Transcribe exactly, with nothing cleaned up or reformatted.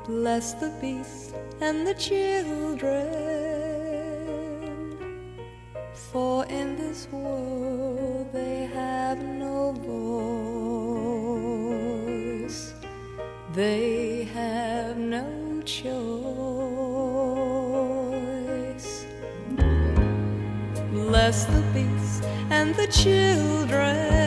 Bless the beast and the children, for in this world they have no voice, they have no choice. Bless the beast and the children,